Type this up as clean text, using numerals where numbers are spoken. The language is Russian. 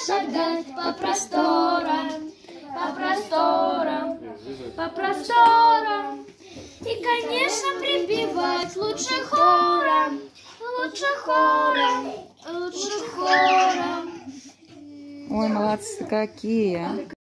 шагать по просторам, по просторам, по просторам. И, конечно, припевать лучше хором, лучше хором, лучше хором. Ой, молодцы какие.